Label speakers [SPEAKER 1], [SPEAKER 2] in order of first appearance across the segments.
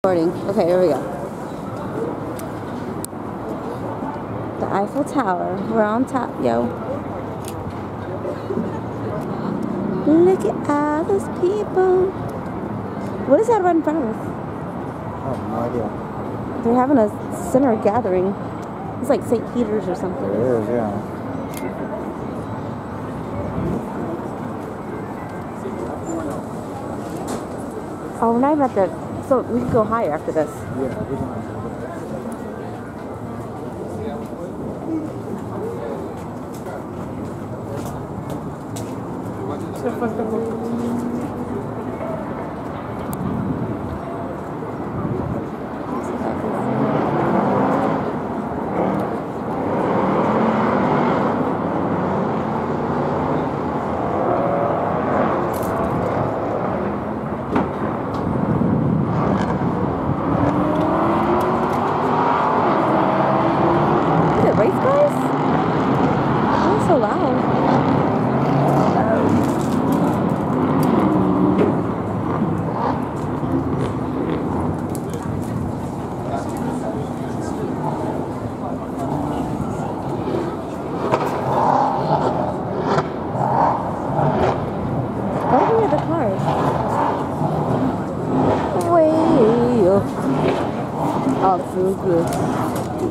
[SPEAKER 1] Okay, here we go. The Eiffel Tower. We're on top, yo. Look at all those people. What is that right in front of us?
[SPEAKER 2] I have no idea.
[SPEAKER 1] They're having a center gathering. It's like St. Peter's or something.
[SPEAKER 2] It is, yeah.
[SPEAKER 1] Oh, we're not even at the... So we can go higher after this.
[SPEAKER 2] Yeah, we don't.
[SPEAKER 1] Race cars? Why so loud? Why do we have the cars? Way up. Oh, so good.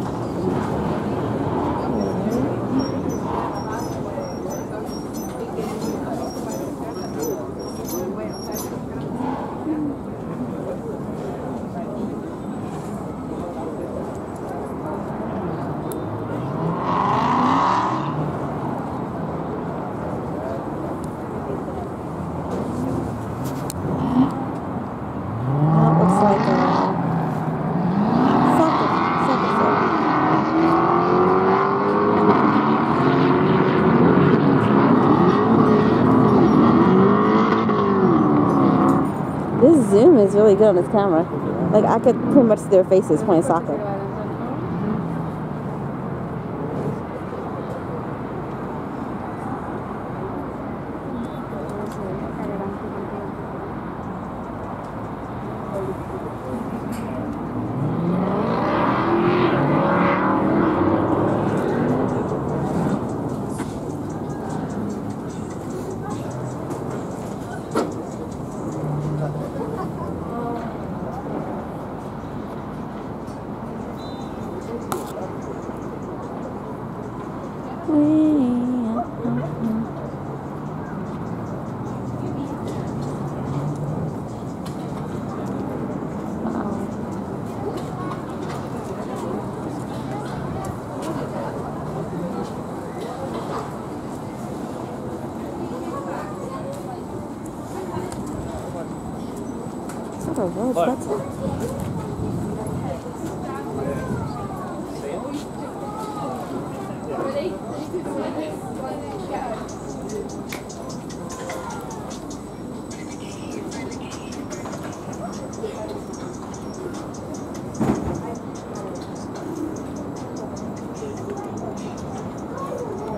[SPEAKER 1] This zoom is really good on this camera. Like, I could pretty much see their faces playing soccer. It's not a road, that's it.